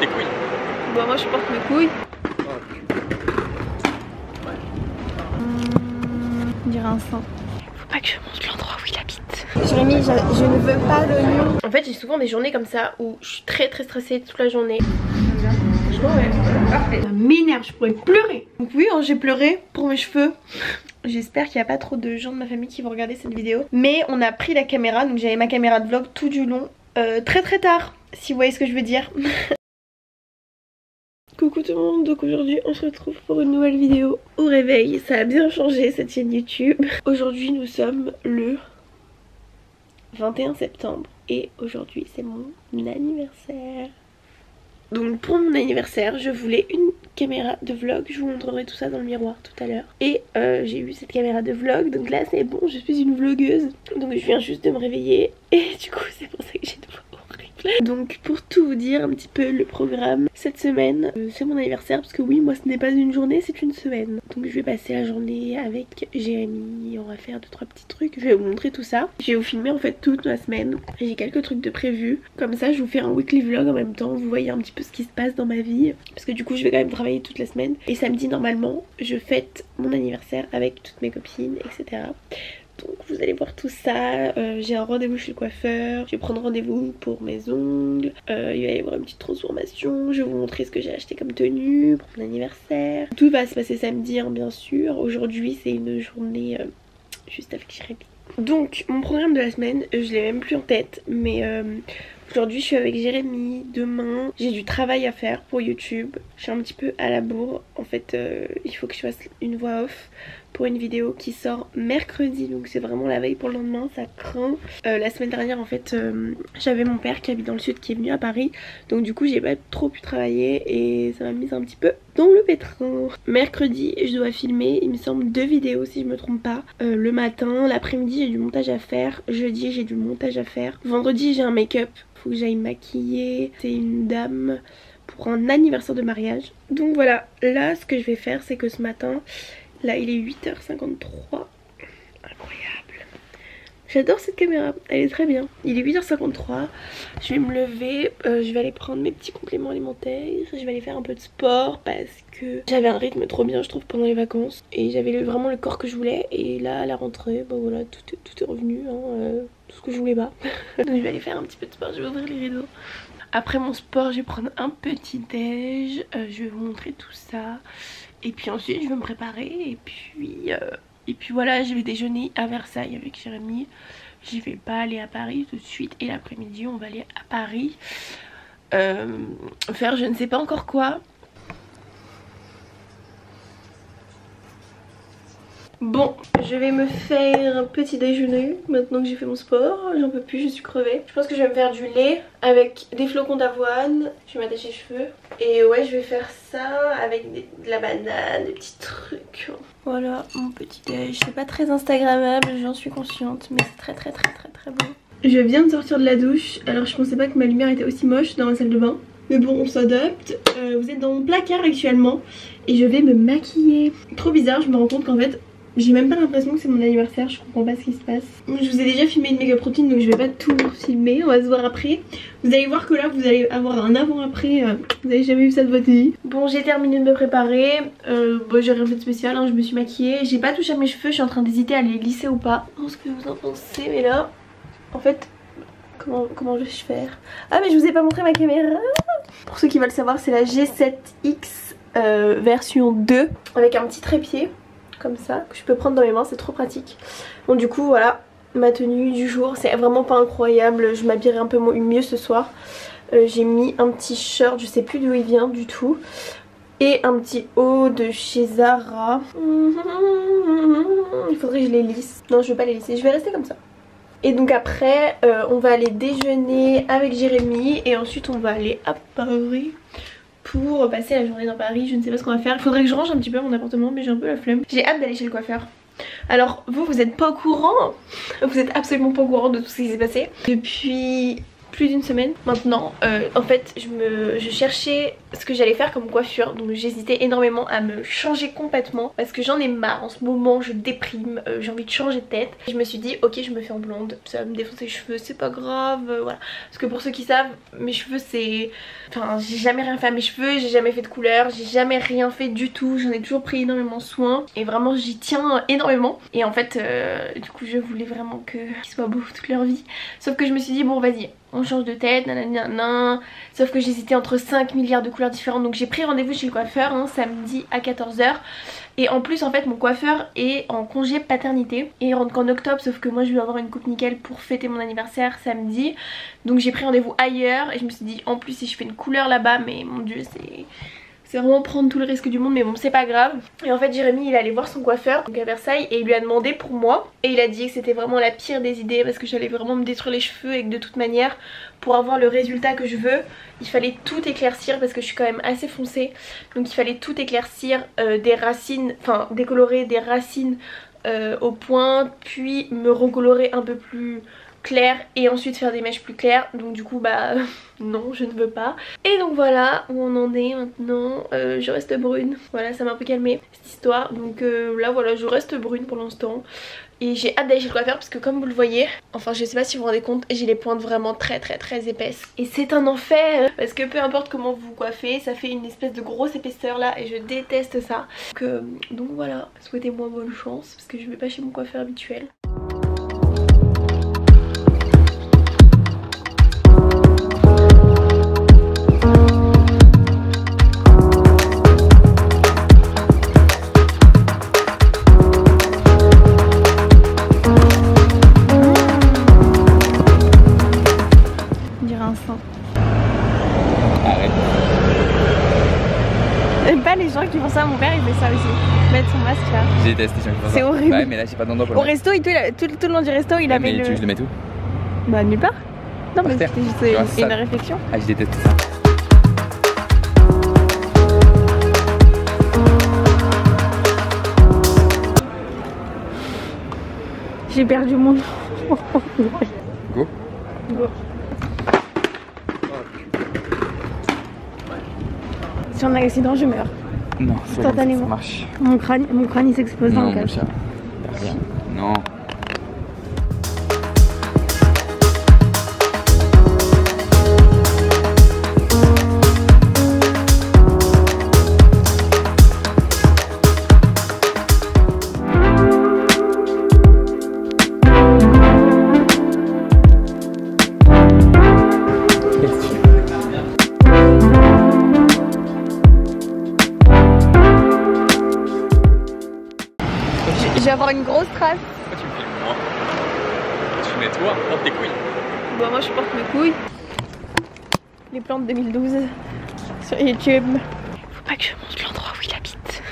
tes couilles. Bah moi je porte mes couilles. On dirait un sang. Faut pas que je montre l'endroit où il habite. Jérémy, je ne veux pas l'oignon. En fait j'ai souvent des journées comme ça où je suis très stressée toute la journée. Franchement ouais, parfait. Ça m'énerve, je pourrais pleurer. Donc oui, hein, j'ai pleuré pour mes cheveux. J'espère qu'il n'y a pas trop de gens de ma famille qui vont regarder cette vidéo. Mais on a pris la caméra, donc j'avais ma caméra de vlog tout du long. Très tard, si vous voyez ce que je veux dire. Coucou tout le monde, donc aujourd'hui on se retrouve pour une nouvelle vidéo au réveil. Ça a bien changé cette chaîne YouTube. Aujourd'hui nous sommes le 21 septembre et aujourd'hui c'est mon anniversaire. Donc pour mon anniversaire je voulais une caméra de vlog, je vous montrerai tout ça dans le miroir tout à l'heure. Et j'ai eu cette caméra de vlog, donc là c'est bon, je suis une vlogueuse. Donc je viens juste de me réveiller et du coup c'est pour ça que j'ai une voix horrible. Donc pour tout vous dire un petit peu le programme cette semaine, c'est mon anniversaire parce que oui moi ce n'est pas une journée, c'est une semaine. Donc je vais passer la journée avec Jérémy, on va faire 2-3 petits trucs, je vais vous montrer tout ça. Je vais vous filmer en fait toute ma semaine, j'ai quelques trucs de prévus, comme ça je vous fais un weekly vlog en même temps, vous voyez un petit peu ce qui se passe dans ma vie. Parce que du coup je vais quand même travailler toute la semaine et samedi normalement je fête mon anniversaire avec toutes mes copines etc. Donc vous allez voir tout ça, j'ai un rendez-vous chez le coiffeur, je vais prendre rendez-vous pour mes ongles, il va y avoir une petite transformation, je vais vous montrer ce que j'ai acheté comme tenue pour mon anniversaire. Tout va se passer samedi hein, bien sûr, aujourd'hui c'est une journée juste avec Jérémy. Donc mon programme de la semaine, je l'ai même plus en tête mais aujourd'hui je suis avec Jérémy, demain j'ai du travail à faire pour YouTube, je suis un petit peu à la bourre, en fait il faut que je fasse une voix off pour une vidéo qui sort mercredi, donc c'est vraiment la veille pour le lendemain, ça craint. La semaine dernière en fait j'avais mon père qui habite dans le sud qui est venu à Paris, donc du coup j'ai pas trop pu travailler et ça m'a mise un petit peu dans le pétrin. Mercredi je dois filmer il me semble 2 vidéos si je me trompe pas, le matin, l'après-midi j'ai du montage à faire, jeudi j'ai du montage à faire, vendredi j'ai un make-up, faut que j'aille maquiller, c'est une dame pour un anniversaire de mariage. Donc voilà, là ce que je vais faire c'est que ce matin, là il est 8h53, incroyable, j'adore cette caméra, elle est très bien. Il est 8h53, je vais me lever, je vais aller prendre mes petits compléments alimentaires, je vais aller faire un peu de sport parce que j'avais un rythme trop bien je trouve pendant les vacances et j'avais vraiment le corps que je voulais et là à la rentrée, bah voilà, tout est revenu, hein, tout ce que je voulais pas. Donc je vais aller faire un petit peu de sport, je vais ouvrir les rideaux. Après mon sport je vais prendre un petit déj, je vais vous montrer tout ça. Et puis ensuite je vais me préparer et puis voilà, je vais déjeuner à Versailles avec Jérémy. Je vais pas aller à Paris tout de suite et l'après-midi on va aller à Paris faire je ne sais pas encore quoi. Bon, je vais me faire un petit déjeuner maintenant que j'ai fait mon sport, j'en peux plus, je suis crevée. Je pense que je vais me faire du lait avec des flocons d'avoine, je vais m'attacher les cheveux. Et ouais, je vais faire ça avec de la banane, des petits trucs. Voilà mon petit déj, c'est pas très instagrammable, j'en suis consciente, mais c'est très bon. Je viens de sortir de la douche, alors je pensais pas que ma lumière était aussi moche dans la salle de bain. Mais bon, on s'adapte. Vous êtes dans mon placard actuellement et je vais me maquiller. Trop bizarre, je me rends compte qu'en fait j'ai même pas l'impression que c'est mon anniversaire, je comprends pas ce qui se passe. Je vous ai déjà filmé une make-up routine donc je vais pas tout filmer, on va se voir après. Vous allez voir que là vous allez avoir un avant-après, vous avez jamais vu ça de votre vie. Bon, j'ai terminé de me préparer, bon, j'ai rien fait de spécial, hein, je me suis maquillée. J'ai pas touché à mes cheveux, je suis en train d'hésiter à les lisser ou pas. Je pense que vous en pensez, mais là, en fait, comment je vais faire? Ah mais je vous ai pas montré ma caméra. Pour ceux qui veulent savoir, c'est la G7X version 2 avec un petit trépied. Comme ça, que je peux prendre dans mes mains, c'est trop pratique. Bon du coup voilà, ma tenue du jour, c'est vraiment pas incroyable, je m'habillerai un peu mieux ce soir. J'ai mis un petit short, je sais plus d'où il vient du tout, et un petit haut de chez Zara. Il faudrait que je les lisse. Non, je vais pas les lisser, je vais rester comme ça. Et donc après, on va aller déjeuner avec Jérémy et ensuite on va aller à Paris pour passer la journée dans Paris. Je ne sais pas ce qu'on va faire, il faudrait que je range un petit peu mon appartement mais j'ai un peu la flemme. J'ai hâte d'aller chez le coiffeur. Alors vous êtes pas au courant, vous êtes absolument pas au courant de tout ce qui s'est passé. Depuis plus d'une semaine maintenant. En fait je cherchais ce que j'allais faire comme coiffure, donc j'hésitais énormément à me changer complètement parce que j'en ai marre en ce moment, je déprime, j'ai envie de changer de tête. Je me suis dit ok, je me fais en blonde, ça va me défoncer les cheveux, c'est pas grave, voilà. Parce que pour ceux qui savent, mes cheveux c'est... Enfin j'ai jamais rien fait à mes cheveux, j'ai jamais fait de couleur, j'ai jamais rien fait du tout, j'en ai toujours pris énormément soin et vraiment j'y tiens énormément. Et en fait du coup je voulais vraiment qu'ils soient beaux toute leur vie, sauf que je me suis dit bon vas-y, on change de tête, nanana. Sauf que j'hésitais entre 5 milliards de couleurs différentes. Donc j'ai pris rendez-vous chez le coiffeur samedi à 14 h. Et en plus en fait mon coiffeur est en congé paternité et il rentre qu'en octobre, sauf que moi je vais avoir une coupe nickel pour fêter mon anniversaire samedi. Donc j'ai pris rendez-vous ailleurs et je me suis dit en plus si je fais une couleur là-bas, mais mon dieu c'est vraiment prendre tout le risque du monde, mais bon c'est pas grave. Et en fait Jérémy il est allé voir son coiffeur donc à Versailles et il lui a demandé pour moi. Et il a dit que c'était vraiment la pire des idées parce que j'allais vraiment me détruire les cheveux et que de toute manière pour avoir le résultat que je veux il fallait tout éclaircir parce que je suis quand même assez foncée. Donc il fallait tout éclaircir, des racines, enfin décolorer des racines au point, puis me recolorer un peu plus clair et ensuite faire des mèches plus claires. Donc du coup bah non, je ne veux pas. Et donc voilà où on en est maintenant. Je reste brune, voilà, ça m'a un peu calmé cette histoire. Donc là voilà, je reste brune pour l'instant. Et j'ai hâte d'aller chez le coiffeur parce que comme vous le voyez, enfin je sais pas si vous vous rendez compte, j'ai les pointes vraiment très épaisses. Et c'est un enfer parce que peu importe comment vous coiffez, ça fait une espèce de grosse épaisseur là et je déteste ça. Donc voilà, souhaitez-moi bonne chance parce que je vais pas chez mon coiffeur habituel. Les gens qui font ça, mon père il fait ça aussi, mettre son masque là. Je déteste les gens qui font ça. C'est horrible. Ouais mais là j'ai pas d'endroit pour le resto, tout le long du resto il avait mais le... tu veux que je le mette où? Bah nulle part. Non mais c'était juste une réflexion. Ah je déteste ça. J'ai perdu mon nom. Go. Go. Si on a un accident je meurs. Non, instantanément. Ça marche. Mon crâne il s'explose dans le cas. Rien. Non. Je vais avoir une grosse trace. Pourquoi tu me filmes moi? Tu mets toi, porte tes couilles. Bah moi je porte mes couilles. Les plantes 2012 sur YouTube. Faut pas que je montre l'endroit où il habite.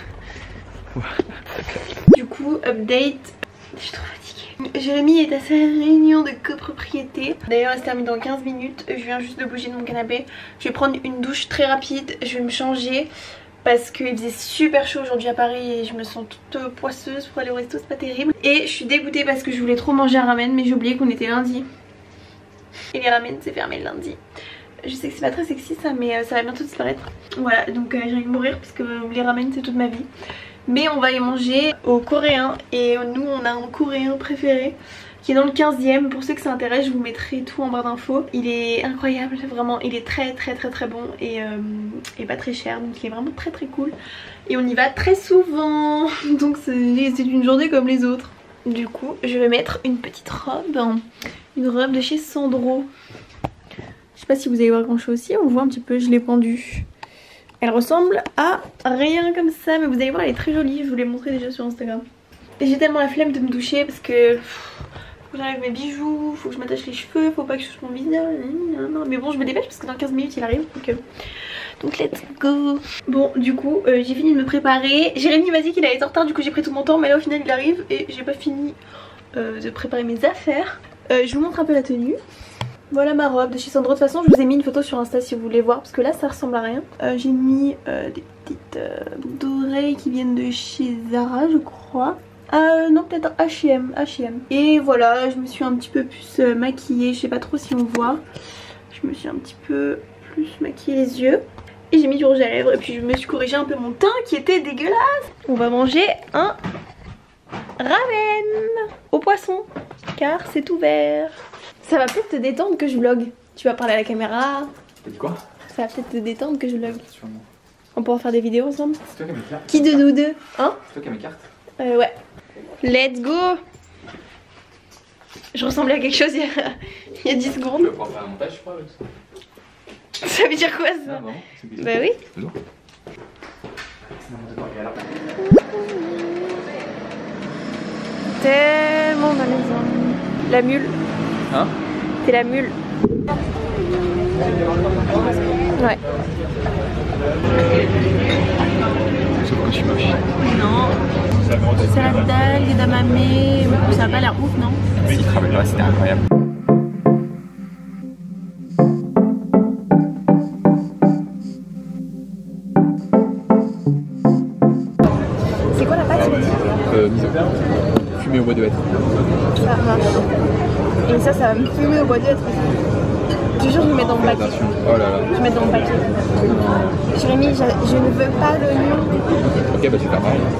Du coup, update. Je suis trop fatiguée. Jérémy est à sa réunion de copropriété. D'ailleurs elle se termine dans 15 minutes. Je viens juste de bouger de mon canapé. Je vais prendre une douche très rapide. Je vais me changer. Parce qu'il faisait super chaud aujourd'hui à Paris et je me sens toute poisseuse pour aller au resto, c'est pas terrible. Et je suis dégoûtée parce que je voulais trop manger un ramen mais j'ai oublié qu'on était lundi. Et les ramen c'est fermé le lundi. Je sais que c'est pas très sexy ça mais ça va bientôt disparaître. Voilà donc j'ai envie de mourir parce que les ramen c'est toute ma vie. Mais on va aller manger au coréen et nous on a un coréen préféré qui est dans le 15e. Pour ceux que ça intéresse je vous mettrai tout en barre d'infos. Il est incroyable vraiment, il est très bon et pas très cher donc il est vraiment très cool. Et on y va très souvent donc c'est une journée comme les autres. Du coup je vais mettre une petite robe, une robe de chez Sandro. Je sais pas si vous allez voir grand chose aussi, on voit un petit peu, je l'ai pendue. Elle ressemble à rien comme ça mais vous allez voir elle est très jolie, je vous l'ai montré déjà sur Instagram. Et j'ai tellement la flemme de me doucher parce que faut que j'enlève mes bijoux, faut que je m'attache les cheveux, faut pas que je touche mon visage. Mais bon je me dépêche parce que dans 15 minutes il arrive donc let's go. Bon du coup j'ai fini de me préparer. Jérémy m'a dit qu'il allait être en retard du coup j'ai pris tout mon temps mais là au final il arrive et j'ai pas fini de préparer mes affaires. Je vous montre un peu la tenue. Voilà ma robe de chez Sandro. De toute façon je vous ai mis une photo sur Insta si vous voulez voir parce que là ça ressemble à rien. J'ai mis des petites boucles d'oreilles qui viennent de chez Zara je crois. Non peut-être H&M. Et voilà je me suis un petit peu plus maquillée, je sais pas trop si on voit. Je me suis un petit peu plus maquillé les yeux. Et j'ai mis du rouge à lèvres et puis je me suis corrigé un peu mon teint qui était dégueulasse. On va manger un ramen au poisson car c'est ouvert. Ça va peut-être te détendre que je vlog. Tu vas parler à la caméra. T'as dit quoi? Ça va peut-être te détendre que je vlog. Sûrement. On pourra faire des vidéos ensemble. C'est toi qui as mes cartes. Qui de nous deux? Hein? C'est toi qui as mes cartes. Ouais. Let's go. Je ressemblais à quelque chose il y a 10 secondes. Tu vas pouvoir faire un montage, je crois, avec ça. Ça veut dire quoi ça? Ah, vraiment? Bah oui. Non. Tellement malaisant. La mule. Hein? C'est la mule. Ouais. Sauf que je suis moche. Non. Salade d'algues, d'amamé. Ça a pas l'air ouf, non? Si, il travaille là, c'était incroyable. C'est quoi la pâte? Miso. Fumé au bois de hêtre. Ça marche. Et ça va me fumer au bois de hêtre. Je te jure, je vais mettre dans mon paquet. Oh là là. Je vais mettre dans mon paquet. Jérémy, je ne veux pas l'oignon. Ok, bah tu t'as pareil.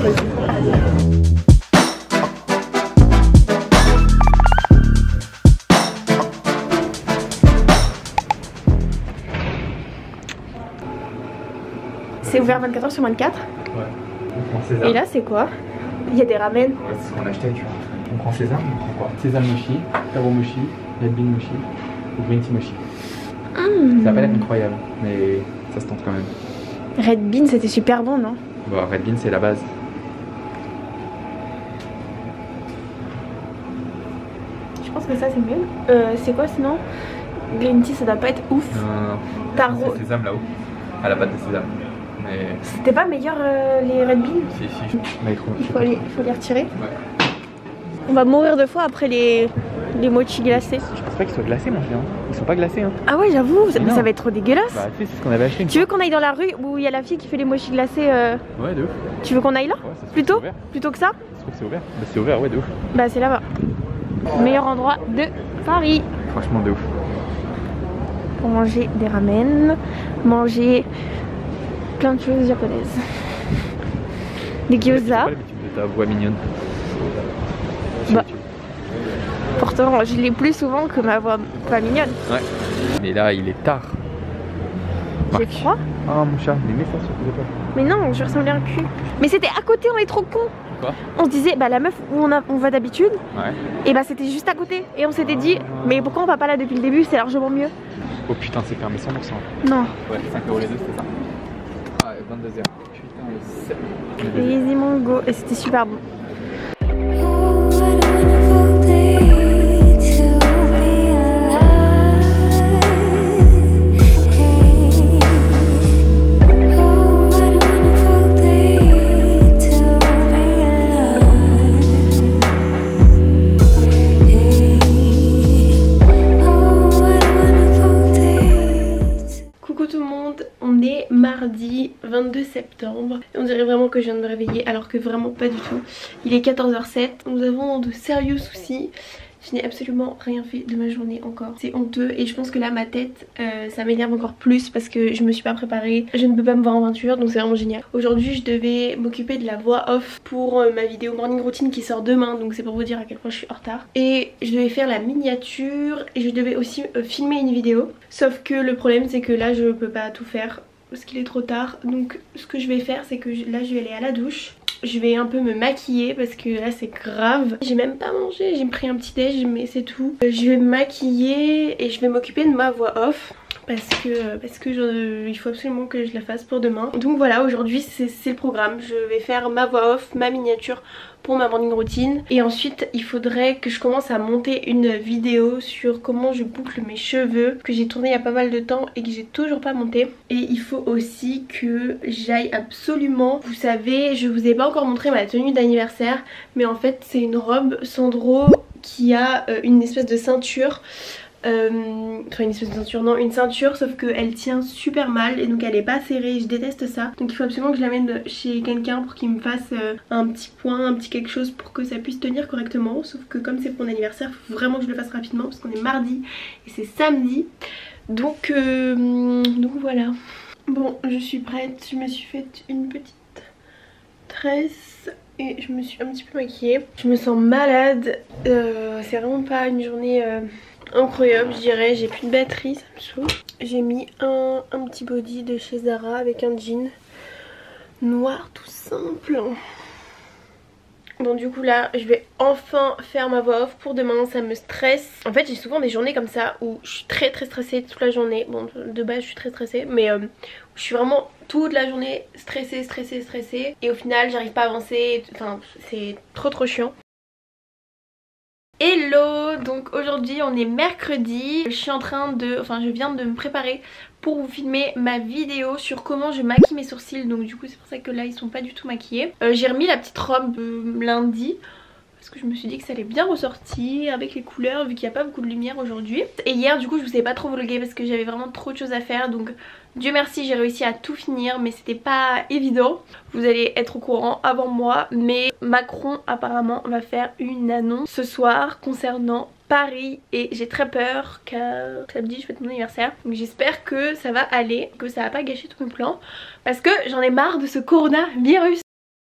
C'est ouvert 24h sur 24. Ouais. On prend sésame. Et là, c'est quoi? Il y a des ramen. Ouais, c'est ce qu'on achetait, tu vois. On prend sésame, on prend quoi? Sésame mochi, taro mochi, red bean mochi ou green tea mochi. Ça a pas l'air incroyable, mais ça se tente quand même. Red bean, c'était super bon, non? Bon, red bean c'est la base. Je pense que ça, c'est mieux. C'est quoi sinon? Green tea, ça doit pas être ouf. Taro. C'est sésame là-haut, à la pâte de sésame. Mais C'était pas meilleur les Red Beans? si. Mais Il faut les retirer. Ouais. On va mourir de faim après les mochis glacés. Je pense pas qu'ils soient glacés, mon chien. Ils sont pas glacés, hein. Ah ouais, j'avoue, ça non. va être trop dégueulasse. Bah, tu sais, c'est ce qu'on avait acheté. Tu veux qu'on aille dans la rue où il y a la fille qui fait les mochis glacés Ouais, de ouf. Tu veux qu'on aille là? Ouais, ça se trouve, Plutôt? c'est ouvert. Plutôt que ça? Ça se trouve, c'est ouvert. Bah, c'est ouvert, ouais, de ouf. Bah, c'est là-bas. Meilleur endroit de Paris Franchement, de ouf. pour manger des ramen, manger plein de choses japonaises. Des J'ai gyoza. pas l'habitude de ta voix mignonne. Bah. Pourtant, je l'ai plus souvent que ma voix pas mignonne. Ouais. Mais là, il est tard. J'ai Marc. froid. Ah, mon chat, mais mets ça sur tes épaules. Mais non, je ressemblais à un cul. Mais c'était à côté, on est trop cons. Quoi? On se disait, bah la meuf où on va d'habitude, Ouais. et bah c'était juste à côté. Et on s'était dit, mais pourquoi on va pas là depuis le début? C'est largement mieux. Oh putain, c'est fermé 100%. Non. Ouais, 5 € les deux, c'était ça. Ah, 22h. Putain, le 7. Easy Mango. Et c'était super bon. Mardi 22 septembre. On dirait vraiment que je viens de me réveiller alors que vraiment pas du tout. Il est 14h07. Nous avons de sérieux soucis. Je n'ai absolument rien fait de ma journée encore. C'est honteux et je pense que là ma tête ça m'énerve encore plus parce que je me suis pas préparée. Je ne peux pas me voir en peinture donc c'est vraiment génial. Aujourd'hui je devais m'occuper de la voix off pour ma vidéo morning routine qui sort demain. Donc c'est pour vous dire à quel point je suis en retard. Et je devais faire la miniature et je devais aussi filmer une vidéo. Sauf que le problème c'est que là je peux pas tout faire parce qu'il est trop tard. Donc ce que je vais faire c'est que là je vais aller à la douche. Je vais un peu me maquiller parce que là c'est grave. J'ai même pas mangé, j'ai pris un petit déj mais c'est tout. Je vais me maquiller et je vais m'occuper de ma voix off. Parce que il faut absolument que je la fasse pour demain. Donc voilà, aujourd'hui c'est le programme. Je vais faire ma voix off, ma miniature pour ma morning routine. Et ensuite il faudrait que je commence à monter une vidéo sur comment je boucle mes cheveux, que j'ai tourné il y a pas mal de temps et que j'ai toujours pas monté. Et il faut aussi que j'aille absolument, vous savez, je vous ai pas encore montré ma tenue d'anniversaire, mais en fait c'est une robe Sandro qui a une espèce de ceinture Enfin une espèce de ceinture, non, une ceinture, sauf qu'elle tient super mal et donc elle est pas serrée, je déteste ça. Donc il faut absolument que je l'amène chez quelqu'un pour qu'il me fasse un petit point, un petit quelque chose pour que ça puisse tenir correctement. Sauf que comme c'est pour mon anniversaire, il faut vraiment que je le fasse rapidement parce qu'on est mardi et c'est samedi. Donc voilà. Bon, je suis prête, je me suis faite une petite tresse et je me suis un petit peu maquillée. Je me sens malade, c'est vraiment pas une journée incroyable je dirais, j'ai plus de batterie, ça me saoule. J'ai mis un petit body de chez Zara avec un jean noir tout simple. Bon du coup là je vais enfin faire ma voix off pour demain, ça me stresse. En fait j'ai souvent des journées comme ça où je suis très stressée toute la journée. Bon de base je suis très stressée mais je suis vraiment toute la journée stressée et au final j'arrive pas à avancer, enfin c'est trop chiant. Hello, donc aujourd'hui on est mercredi, je suis en train de, enfin je viens de me préparer pour vous filmer ma vidéo sur comment je maquille mes sourcils. Donc du coup c'est pour ça que là ils sont pas du tout maquillés. J'ai remis la petite robe lundi parce que je me suis dit que ça allait bien ressortir avec les couleurs vu qu'il n'y a pas beaucoup de lumière aujourd'hui. Et hier du coup je vous ai pas trop vlogué parce que j'avais vraiment trop de choses à faire, donc Dieu merci j'ai réussi à tout finir mais c'était pas évident. Vous allez être au courant avant moi, mais Macron apparemment va faire une annonce ce soir concernant Paris et j'ai très peur car samedi je fête mon anniversaire. Donc j'espère que ça va aller, que ça va pas gâcher tous mes plans parce que j'en ai marre de ce coronavirus.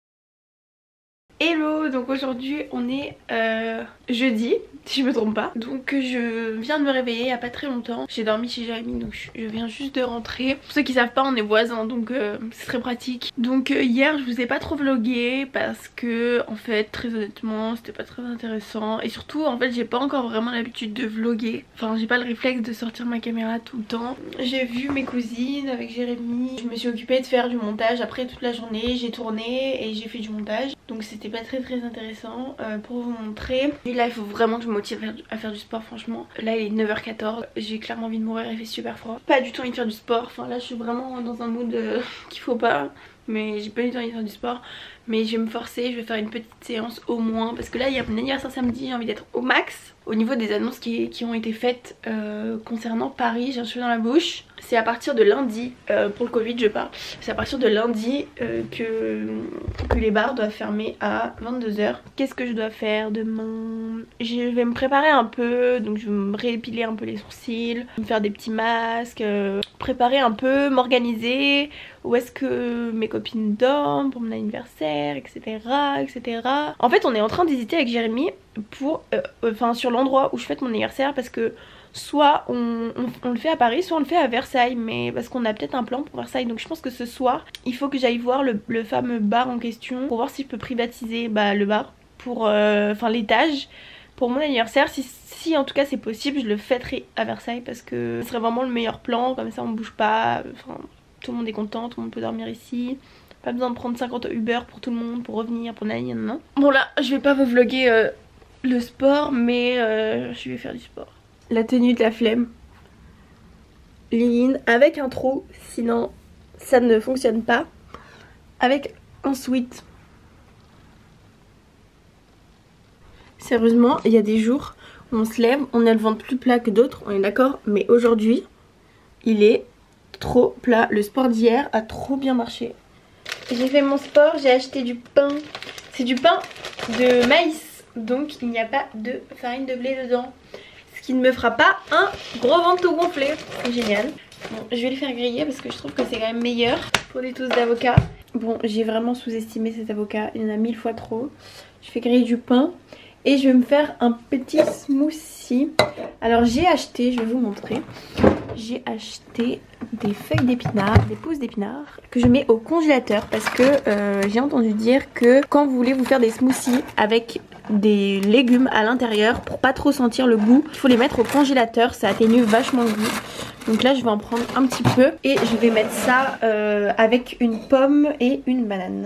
Hello, donc aujourd'hui on est jeudi si je me trompe pas. Donc je viens de me réveiller il y a pas très longtemps. J'ai dormi chez Jérémy donc je viens juste de rentrer. Pour ceux qui savent pas on est voisins donc c'est très pratique. Donc hier je vous ai pas trop vlogué parce que en fait très honnêtement c'était pas très intéressant. Et surtout en fait j'ai pas encore vraiment l'habitude de vloguer. Enfin j'ai pas le réflexe de sortir ma caméra tout le temps. J'ai vu mes cousines avec Jérémy. Je me suis occupée de faire du montage après toute la journée. J'ai tourné et j'ai fait du montage. Donc c'était pas très intéressant pour vous montrer. Et là il faut vraiment que je me motive à faire du sport franchement. Là il est 9h14, j'ai clairement envie de mourir, il fait super froid. Pas du tout envie de faire du sport, enfin là je suis vraiment dans un mood qu'il faut pas. Mais j'ai pas du tout envie de faire du sport. Mais je vais me forcer, je vais faire une petite séance au moins. Parce que là il y a mon anniversaire samedi, j'ai envie d'être au max. Au niveau des annonces qui ont été faites concernant Paris, j'ai un cheveu dans la bouche. C'est à partir de lundi, pour le Covid je parle. C'est à partir de lundi que les bars doivent fermer à 22 h. Qu'est-ce que je dois faire demain? Je vais me préparer un peu, donc je vais me réépiler un peu les sourcils, me faire des petits masques, préparer un peu, m'organiser. Où est-ce que mes copines dorment pour mon anniversaire, etc. En fait on est en train d'hésiter avec Jérémy pour, sur l'endroit où je fête mon anniversaire parce que soit on le fait à Paris, soit on le fait à Versailles, mais parce qu'on a peut-être un plan pour Versailles. Donc je pense que ce soir il faut que j'aille voir le fameux bar en question pour voir si je peux privatiser le bar pour l'étage pour mon anniversaire. Si en tout cas c'est possible, je le fêterai à Versailles parce que ce serait vraiment le meilleur plan, comme ça on bouge pas, tout le monde est content, tout le monde peut dormir ici. Pas besoin de prendre 50 Uber pour tout le monde, pour revenir, pour nanana. Bon là, je vais pas vous vlogger le sport, mais je vais faire du sport. La tenue de la flemme. Liline avec un trou, sinon ça ne fonctionne pas. Avec un sweat. Sérieusement, il y a des jours où on se lève, on a le ventre plus plat que d'autres, on est d'accord. Mais aujourd'hui, il est trop plat. Le sport d'hier a trop bien marché. J'ai fait mon sport, j'ai acheté du pain. C'est du pain de maïs, donc il n'y a pas de farine de blé dedans. Ce qui ne me fera pas un gros ventre tout gonflé. C'est génial. Bon, je vais le faire griller parce que je trouve que c'est quand même meilleur pour des toasts d'avocat. Bon, j'ai vraiment sous-estimé cet avocat, il y en a 1000 fois trop. Je fais griller du pain et je vais me faire un petit smoothie. Alors j'ai acheté, je vais vous montrer. J'ai acheté des feuilles d'épinards, des pousses d'épinards que je mets au congélateur parce que j'ai entendu dire que quand vous voulez vous faire des smoothies avec des légumes à l'intérieur, pour pas trop sentir le goût, il faut les mettre au congélateur, ça atténue vachement le goût. Donc là je vais en prendre un petit peu et je vais mettre ça avec une pomme et une banane.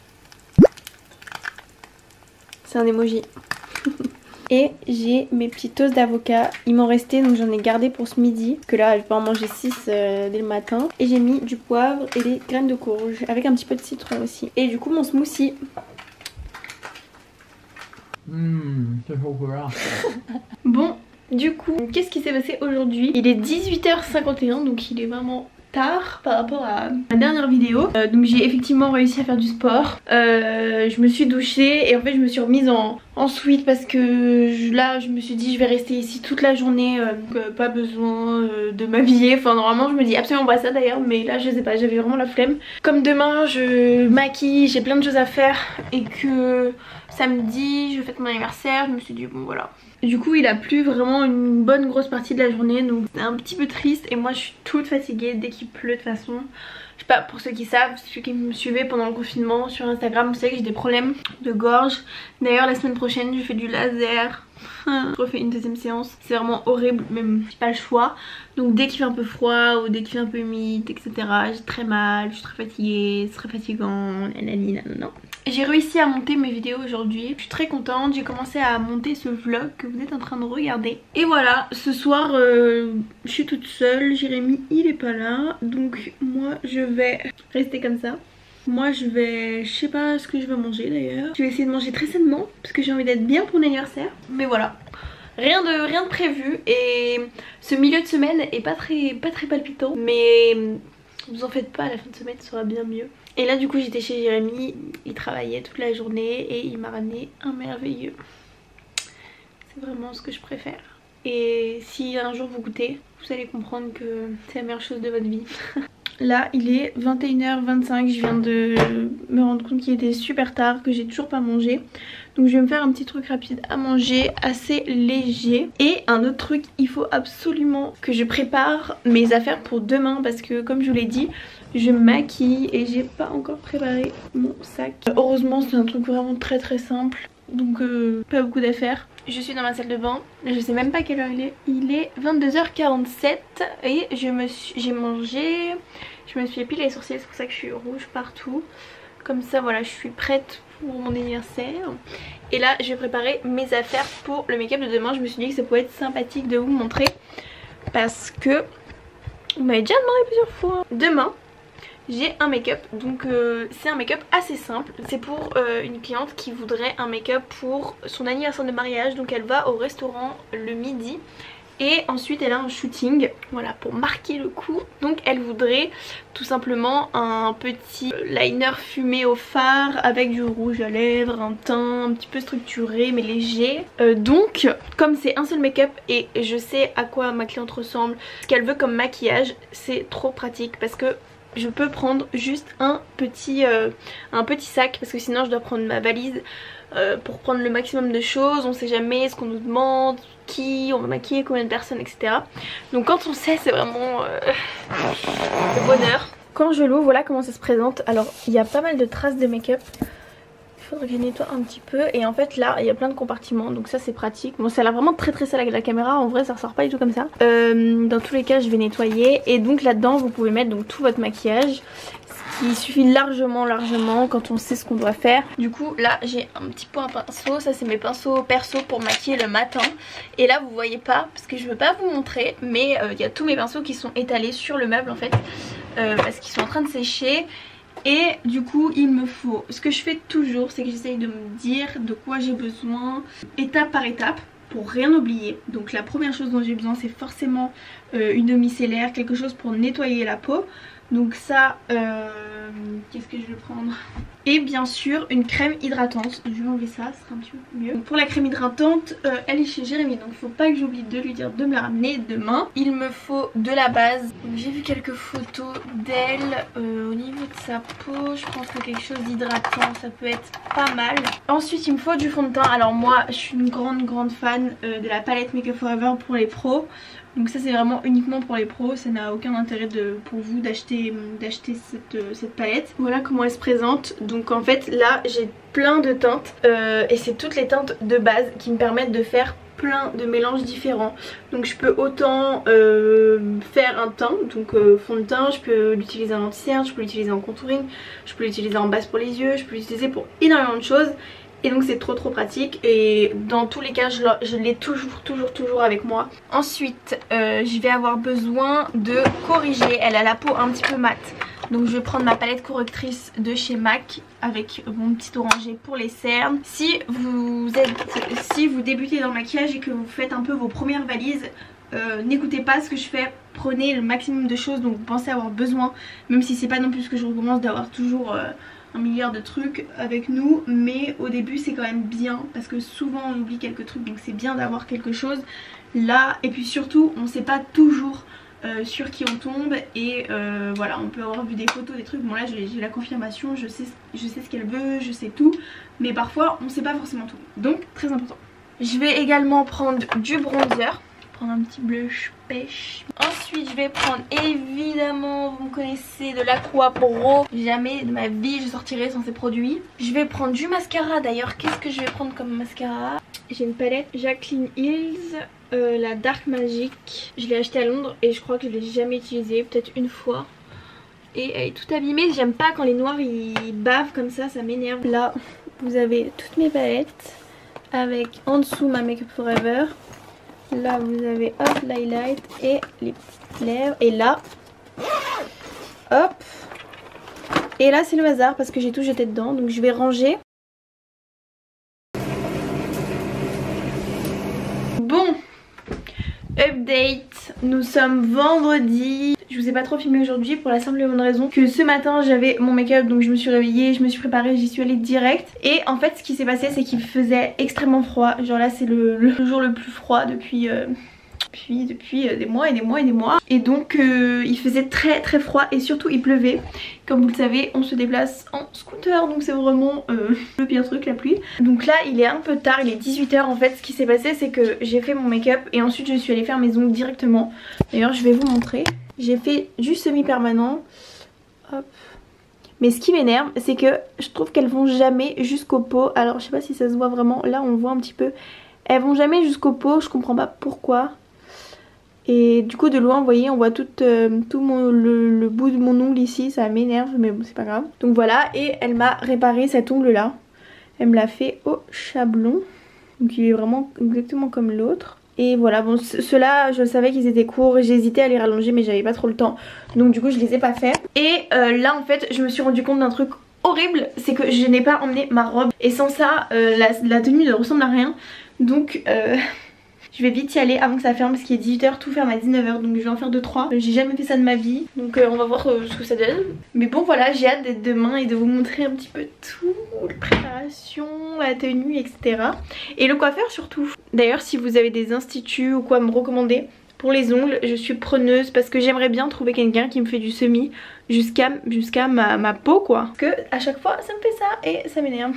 C'est un emoji. Et j'ai mes petits toasts d'avocat, il m'en restait donc j'en ai gardé pour ce midi. Que là je peux en manger 6 dès le matin. Et j'ai mis du poivre et des graines de courge avec un petit peu de citron aussi. Et du coup mon smoothie. C'est chocolat. Bon, Du coup, qu'est-ce qui s'est passé aujourd'hui? Il est 18h51, donc il est vraiment tard par rapport à ma dernière vidéo. Donc j'ai effectivement réussi à faire du sport. Je me suis douchée et en fait je me suis remise en suite parce que là je me suis dit je vais rester ici toute la journée, pas besoin de m'habiller. Enfin normalement je me dis absolument pas ça d'ailleurs, mais là je sais pas, j'avais vraiment la flemme. Comme demain je maquille, j'ai plein de choses à faire et que samedi je fête mon anniversaire, je me suis dit bon voilà. Du coup il a plu vraiment une bonne grosse partie de la journée, donc c'est un petit peu triste et moi je suis toute fatiguée dès qu'il pleut de toute façon. Je sais pas, pour ceux qui savent, ceux qui me suivaient pendant le confinement sur Instagram, vous savez que j'ai des problèmes de gorge. D'ailleurs la semaine prochaine je fais du laser. Je refais une deuxième séance, c'est vraiment horrible, même j'ai pas le choix. Donc dès qu'il fait un peu froid ou dès qu'il fait un peu humide, etc. j'ai très mal, je suis très fatiguée, c'est très fatigant, nanani nanana. J'ai réussi à monter mes vidéos aujourd'hui, je suis très contente, j'ai commencé à monter ce vlog que vous êtes en train de regarder. Et voilà, ce soir je suis toute seule, Jérémy il est pas là, donc moi je vais rester comme ça. Moi je sais pas ce que je vais manger d'ailleurs. Je vais essayer de manger très sainement parce que j'ai envie d'être bien pour mon anniversaire. Mais voilà, rien de prévu et ce milieu de semaine est pas très palpitant. Mais vous en faites pas, à la fin de semaine ce sera bien mieux. Et là du coup j'étais chez Jérémy, il travaillait toute la journée et il m'a ramené un merveilleux. C'est vraiment ce que je préfère. Et si un jour vous goûtez, vous allez comprendre que c'est la meilleure chose de votre vie. Là il est 21h25, je viens de me rendre compte qu'il était super tard, que j'ai toujours pas mangé. Donc je vais me faire un petit truc rapide à manger, assez léger. Et un autre truc, il faut absolument que je prépare mes affaires pour demain parce que comme je vous l'ai dit, je maquille et j'ai pas encore préparé mon sac. Heureusement c'est un truc vraiment très simple, donc pas beaucoup d'affaires. Je suis dans ma salle de bain, je sais même pas quelle heure il est 22h47 et j'ai mangé, je me suis épilé les sourcils, c'est pour ça que je suis rouge partout. Comme ça voilà, je suis prête pour mon anniversaire. Et là je vais préparer mes affaires pour le make-up de demain. Je me suis dit que ça pouvait être sympathique de vous montrer parce que vous m'avez déjà demandé plusieurs fois. Demain j'ai un make-up, donc c'est un make-up assez simple. C'est pour une cliente qui voudrait un make-up pour son anniversaire de mariage. Donc elle va au restaurant le midi et ensuite elle a un shooting, voilà, pour marquer le coup. Donc elle voudrait tout simplement un petit liner fumé au fard avec du rouge à lèvres, un teint un petit peu structuré mais léger. Donc comme c'est un seul make-up et je sais à quoi ma cliente ressemble, ce qu'elle veut comme maquillage, c'est trop pratique parce que je peux prendre juste un petit sac parce que sinon je dois prendre ma valise pour prendre le maximum de choses. On sait jamais ce qu'on nous demande, qui on va maquiller, combien de personnes, etc. Donc quand on sait, c'est vraiment le bonheur. Quand je l'ouvre, voilà comment ça se présente. Alors il y a pas mal de traces de make-up. Il faudrait que je nettoie un petit peu. Et en fait là il y a plein de compartiments, donc ça c'est pratique. Bon, ça a l'air vraiment très sale avec la caméra, en vrai ça ressort pas du tout comme ça. Dans tous les cas je vais nettoyer. Et donc là-dedans vous pouvez mettre donc tout votre maquillage, il suffit largement quand on sait ce qu'on doit faire. Du coup là j'ai un petit peu un pinceau, ça c'est mes pinceaux perso pour maquiller le matin. Et là vous voyez pas parce que je veux pas vous montrer, mais il y a tous mes pinceaux qui sont étalés sur le meuble en fait, parce qu'ils sont en train de sécher. Et du coup il me faut, ce que je fais toujours c'est que j'essaye de me dire de quoi j'ai besoin étape par étape pour rien oublier. Donc la première chose dont j'ai besoin c'est forcément une eau micellaire, quelque chose pour nettoyer la peau. Donc ça, qu'est-ce que je vais prendre? Et bien sûr une crème hydratante. Je vais enlever ça, ce sera un petit peu mieux. Donc pour la crème hydratante, elle est chez Jérémy, donc il faut pas que j'oublie de lui dire de me la ramener demain. Il me faut de la base. J'ai vu quelques photos d'elle au niveau de sa peau. Je pense que quelque chose d'hydratant ça peut être pas mal. Ensuite il me faut du fond de teint. Alors moi je suis une grande fan de la palette Make Up For Ever pour les pros. Donc ça c'est vraiment uniquement pour les pros, ça n'a aucun intérêt pour vous d'acheter cette palette. Voilà comment elle se présente. Donc en fait là j'ai plein de teintes et c'est toutes les teintes de base qui me permettent de faire plein de mélanges différents. Donc je peux autant faire un teint, donc fond de teint, je peux l'utiliser en anti-cerne, je peux l'utiliser en contouring, je peux l'utiliser en base pour les yeux, je peux l'utiliser pour énormément de choses. Et donc c'est trop pratique et dans tous les cas je l'ai toujours avec moi. Ensuite je vais avoir besoin de corriger, elle a la peau un petit peu mate. Donc je vais prendre ma palette correctrice de chez MAC avec mon petit orangé pour les cernes. Si vous débutez dans le maquillage et que vous faites un peu vos premières valises, n'écoutez pas ce que je fais, prenez le maximum de choses dont vous pensez avoir besoin, même si c'est pas non plus ce que je recommande d'avoir toujours un milliard de trucs avec nous, mais au début c'est quand même bien parce que souvent on oublie quelques trucs, donc c'est bien d'avoir quelque chose là. Et puis surtout on sait pas toujours sur qui on tombe, et voilà, on peut avoir vu des photos, des trucs, bon là j'ai la confirmation, je sais ce qu'elle veut, je sais tout, mais parfois on sait pas forcément tout, donc très important. Je vais également prendre du bronzer, un petit blush pêche. Ensuite je vais prendre, évidemment vous me connaissez, de l'Aqua Pro. Jamais de ma vie je sortirai sans ces produits. Je vais prendre du mascara. D'ailleurs qu'est-ce que je vais prendre comme mascara? J'ai une palette Jaclyn Hills, la Dark Magic. Je l'ai achetée à Londres et je crois que je l'ai jamais utilisée, peut-être une fois. Et elle est toute abîmée, j'aime pas quand les noirs ils bavent comme ça m'énerve. Là vous avez toutes mes palettes avec en dessous ma Make Up Forever. Là vous avez hop l'highlight et les petites lèvres. Et là, hop. Et là c'est le hasard parce que j'ai tout jeté dedans. Donc je vais ranger. Bon, update. Nous sommes vendredi. Je vous ai pas trop filmé aujourd'hui pour la simple et bonne raison que ce matin j'avais mon make-up, donc je me suis réveillée, je me suis préparée, j'y suis allée direct. Et en fait ce qui s'est passé c'est qu'il faisait extrêmement froid. Genre là c'est le jour le plus froid depuis des mois et des mois et des mois. Et donc il faisait très très froid et surtout il pleuvait. Comme vous le savez on se déplace en scooter, donc c'est vraiment le pire truc, la pluie. Donc là il est un peu tard, il est 18 h en fait. Ce qui s'est passé c'est que j'ai fait mon make-up et ensuite je suis allée faire mes ongles directement. D'ailleurs je vais vous montrer. J'ai fait du semi-permanent. Hop. Mais ce qui m'énerve c'est que je trouve qu'elles vont jamais jusqu'au pot. Alors je sais pas si ça se voit vraiment, là on voit un petit peu. Elles vont jamais jusqu'au pot, je comprends pas pourquoi. Et du coup de loin vous voyez on voit tout le bout de mon ongle ici, ça m'énerve mais bon c'est pas grave. Donc voilà, et elle m'a réparé cet ongle là. Elle me l'a fait au chablon. Donc il est vraiment exactement comme l'autre. Et voilà, bon ceux-là je savais qu'ils étaient courts et j'hésitais à les rallonger mais j'avais pas trop le temps. Donc du coup je les ai pas fait. Et là en fait je me suis rendu compte d'un truc horrible, c'est que je n'ai pas emmené ma robe. Et sans ça la tenue ne ressemble à rien. Donc je vais vite y aller avant que ça ferme parce qu'il est 18 h, tout ferme à 19 h, donc je vais en faire 2-3. J'ai jamais fait ça de ma vie, donc on va voir ce que ça donne. Mais bon voilà, j'ai hâte d'être demain et de vous montrer un petit peu tout, la préparation, la tenue, etc. Et le coiffeur surtout. D'ailleurs si vous avez des instituts ou quoi à me recommander pour les ongles, je suis preneuse parce que j'aimerais bien trouver quelqu'un qui me fait du semi jusqu'à ma peau quoi. Parce que à chaque fois ça me fait ça et ça m'énerve.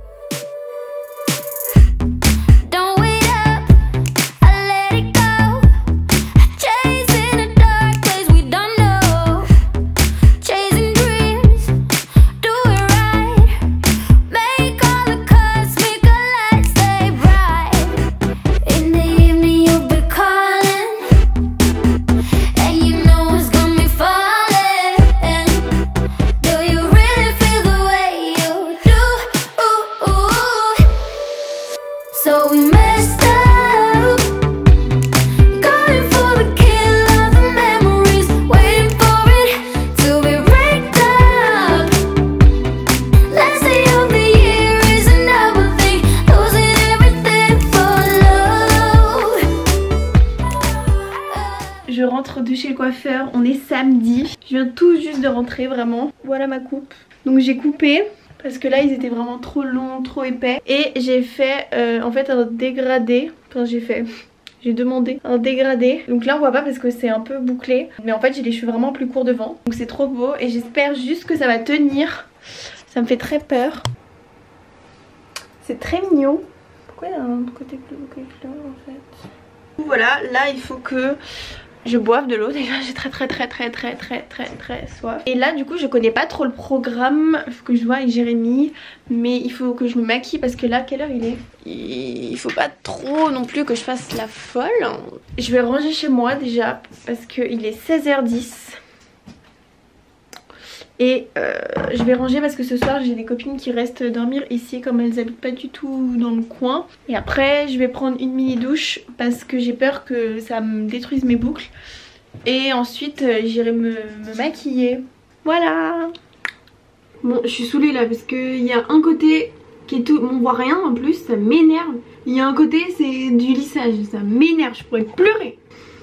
Je rentre de chez le coiffeur, on est samedi. Je viens tout juste de rentrer vraiment. Voilà ma coupe. Donc j'ai coupé parce que là ils étaient vraiment trop longs, trop épais. Et j'ai fait en fait un dégradé. Enfin j'ai demandé un dégradé. Donc là on voit pas parce que c'est un peu bouclé. Mais en fait j'ai les cheveux vraiment plus courts devant. Donc c'est trop beau et j'espère juste que ça va tenir. Ça me fait très peur. C'est très mignon. Pourquoi il y a un côté plus en fait? Voilà, là il faut que je boive de l'eau. Déjà j'ai très soif. Et là du coup je connais pas trop le programme. Il faut que je vois avec Jérémy. Mais il faut que je me maquille parce que là quelle heure il est? Il faut pas trop non plus que je fasse la folle. Je vais ranger chez moi déjà parce qu'il est 16 h 10. Et je vais ranger parce que ce soir j'ai des copines qui restent dormir ici comme elles habitent pas du tout dans le coin. Et après je vais prendre une mini douche parce que j'ai peur que ça me détruise mes boucles. Et ensuite j'irai me maquiller. Voilà. Bon, je suis saoulée là parce qu'il y a un côté qui est tout... On voit rien en plus, ça m'énerve. Il y a un côté, c'est du lissage, ça m'énerve, je pourrais pleurer.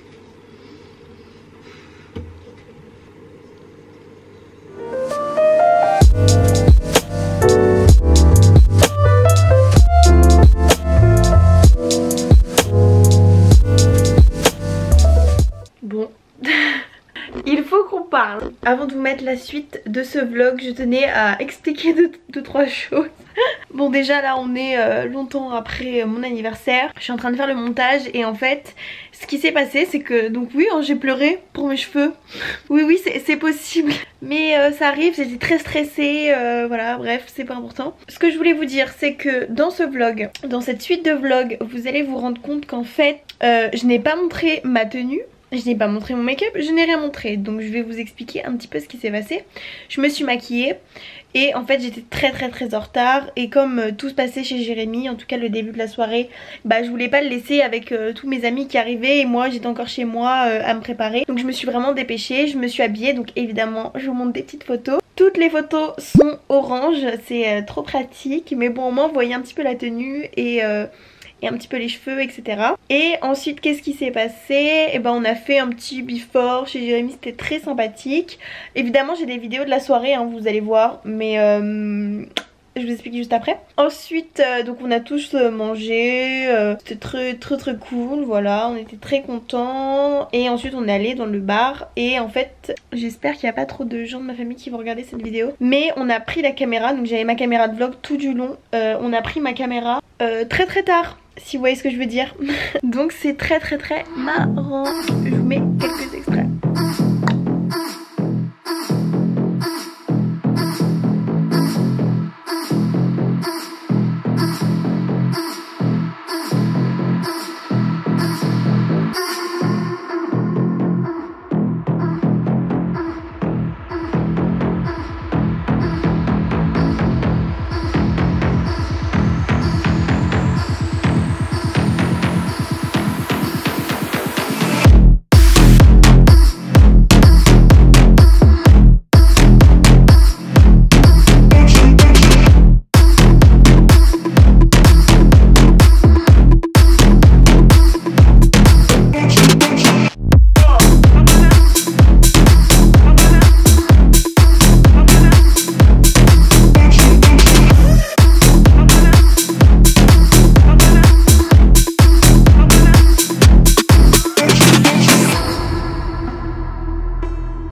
Bon, il faut qu'on parle. Avant de vous mettre la suite de ce vlog, je tenais à expliquer deux trois choses. Bon, déjà là on est longtemps après mon anniversaire. Je suis en train de faire le montage et en fait ce qui s'est passé c'est que, donc oui hein, j'ai pleuré pour mes cheveux. Oui c'est possible. Mais ça arrive, j'étais très stressée, voilà bref c'est pas important. Ce que je voulais vous dire c'est que dans ce vlog, dans cette suite de vlogs, vous allez vous rendre compte qu'en fait je n'ai pas montré ma tenue. Je n'ai pas montré mon make-up, je n'ai rien montré. Donc je vais vous expliquer un petit peu ce qui s'est passé. Je me suis maquillée et en fait j'étais très en retard. Et comme tout se passait chez Jérémy, en tout cas le début de la soirée, bah je voulais pas le laisser avec tous mes amis qui arrivaient. Et moi j'étais encore chez moi à me préparer. Donc je me suis vraiment dépêchée, je me suis habillée. Donc évidemment je vous montre des petites photos. Toutes les photos sont orange, c'est trop pratique. Mais bon au moins vous voyez un petit peu la tenue et un petit peu les cheveux etc. Et ensuite qu'est-ce qui s'est passé? Et ben on a fait un petit before chez Jérémy, c'était très sympathique. Évidemment j'ai des vidéos de la soirée hein, vous allez voir, mais je vous explique juste après. Ensuite donc on a tous mangé, c'était très cool, voilà, on était très contents. Et ensuite on est allé dans le bar et en fait j'espère qu'il n'y a pas trop de gens de ma famille qui vont regarder cette vidéo, mais on a pris la caméra, donc j'avais ma caméra de vlog tout du long. On a pris ma caméra très tard, si vous voyez ce que je veux dire. Donc c'est très marrant. Je vous mets quelques extraits.